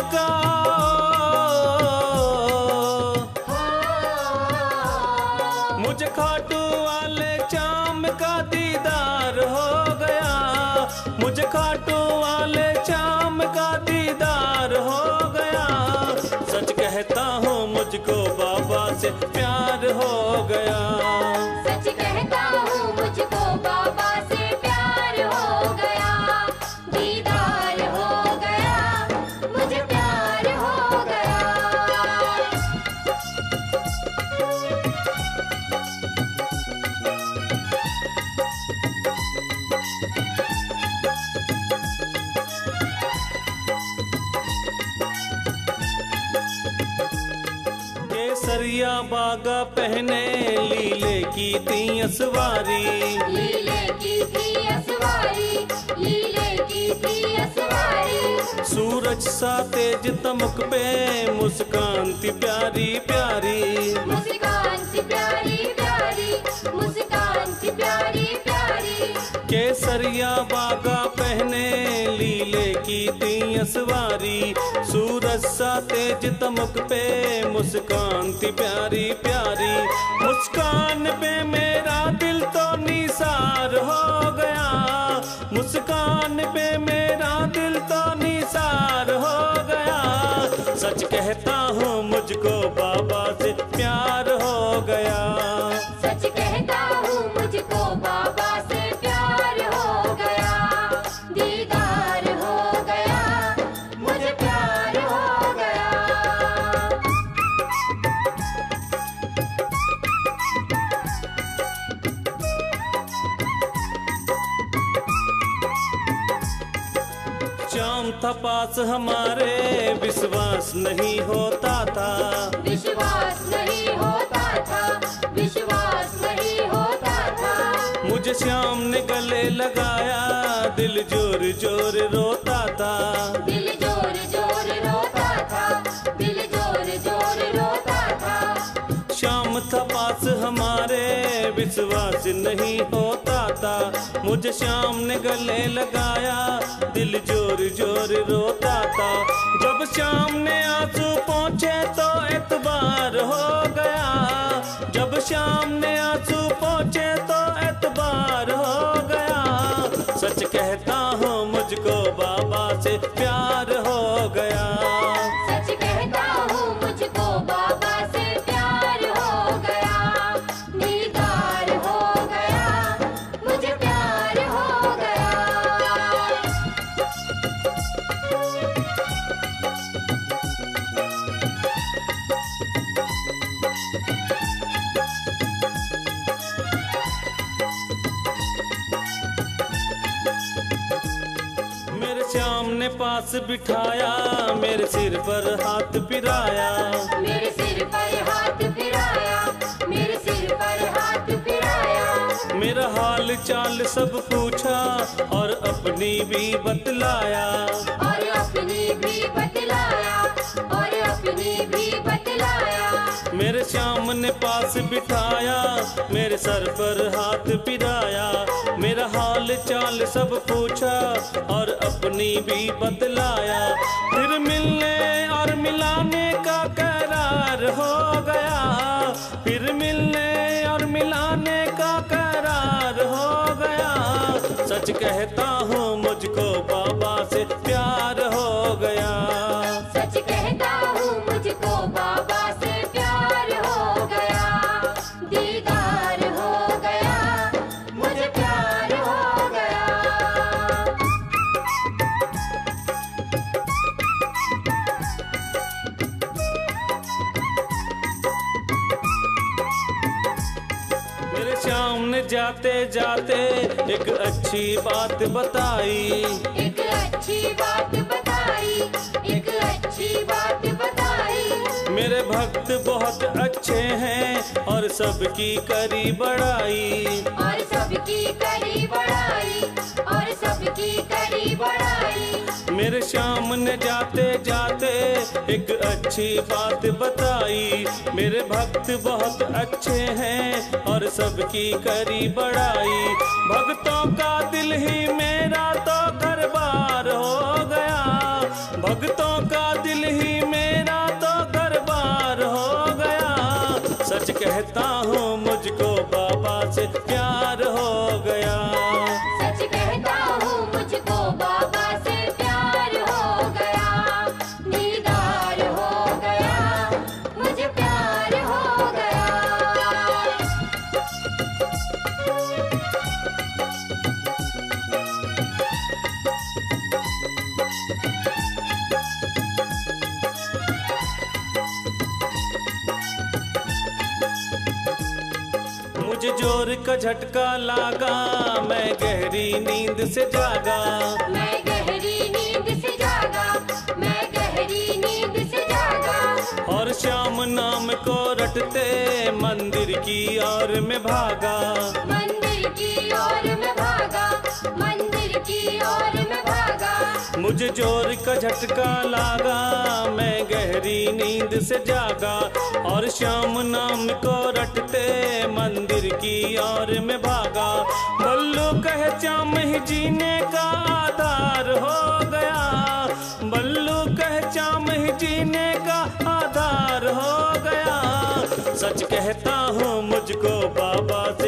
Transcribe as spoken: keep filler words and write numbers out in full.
का मुझे खाटू वाले चाम का दीदार हो गया, मुझे खाटू वाले चाम का दीदार हो गया। सच कहता हूँ मुझको बाबा से प्यार हो गया, सच कहता हूँ मुझको बाबा से प्यार हो गया, दीदार हो गया, मुझे प्यार हो गया। केसरिया बागा पहने लीले की थी असवारी, लीले की थी असवारी, लीले की थी असवारी। सूरज सा तेज तमक पे मुस्कान थी प्यारी प्यारी, मुस्कान थी प्यारी प्यारी, मुस्कान थी प्यारी प्यारी। केसरिया बागा पहने लीले की थी असवारी, सूरज सा तेज तमक पे मुस्कान थी प्यारी प्यारी। मुस्कान पे मेरा दिल तो निसार हो गया, मुस्कान पे मेरा दिल तो निसार हो गया। सच कहता हूँ मुझको बाबा से प्यार हो गया, सच कहता हूँ मुझको बाबा से प्यार हो गया, दीदार हो गया, मुझे प्यार हो गया। शाम था पास हमारे विश्वास नहीं होता था, विश्वास नहीं होता था, विश्वास नहीं होता था। मुझे श्याम ने गले लगाया दिल जोर जोर रोता था, दिल जोर जोर रोता था, दिल जोर जोर रोता था। शाम था पास हमारे विश्वास नहीं होता था, मुझे श्याम ने गले लगाया दिल जोर जोर रोता था। जब शाम ने आंसू पहुँचे तो एतबार हो गया, जब शाम ने आंसू पहुँचे तो एतबार हो गया। सच कहता हूँ मुझको बाबा से प्यार हो गया, सच कहता हूँ मुझको बाबा से प्यार हो गया, दीदार हो गया, मुझे प्यार हो गया। मेरे श्याम ने पास बिठाया मेरे सिर पर हाथ फिराया, मेरे सिर पर हाथ फिराया, मेरे सिर पर हाथ फिराया। मेरा हाल चाल सब पूछा और अपनी भी बतलाया, और अपनी भी बतलाया, और अपनी भी बतलाया। मेरे श्याम ने पास बिठाया मेरे सर पर हाथ फिराया, मेरा हाल चाल सब पूछा और अपनी भी बतलाया। फिर मिलने और मिलाने का करार हो गया, फिर मिलने और मिलाने का करार हो गया। सच कहता हूँ मुझको बाबा से प्यार हो गया, सच कहता हूँ मुझको बाबा से प्यार हो गया, दीदार हो गया, मुझे प्यार हो गया। मेरे श्याम ने जाते जाते एक अच्छी बात बताई, एक अच्छी बात बताई, एक अच्छी बात बताई। मेरे भक्त बहुत अच्छे हैं और सबकी करी बड़ाई, और सबकी करी बड़ाई, और सबकी करी बड़ाई। मेरे श्याम ने जाते जाते एक अच्छी बात बताई, मेरे भक्त बहुत अच्छे हैं और सबकी करी बड़ाई। भक्तों का दिल ही मेरा तो घरबार हो गया, भक्तों का दिल ही मेरा तो घर बार हो गया। सच कहता हूँ मुझको बाबा से प्यार हो गया। सच कहता हूँ मुझको बाबा से प्यार हो गया। दीदार हो गया, मुझे प्यार हो गया। मुझे जोर का झटका लागा, मैं गहरी नींद से जागा। मैं गहरी नींद से जागा, मैं गहरी नींद से जागा। और श्याम नाम को रटते मंदिर की ओर में भागा। मंदिर की ओर में भागा, मंदिर की ओर में भागा। मुझे जोर का झटका लागा, मैं गहरी नींद से जागा। और श्याम नाम को रटते मंदिर की ओर में भागा। बल्लू कहे चाम ही जीने का आधार हो गया। बल्लू कहे चाम ही जीने का आधार हो गया। सच कहता हूँ मुझको बाबा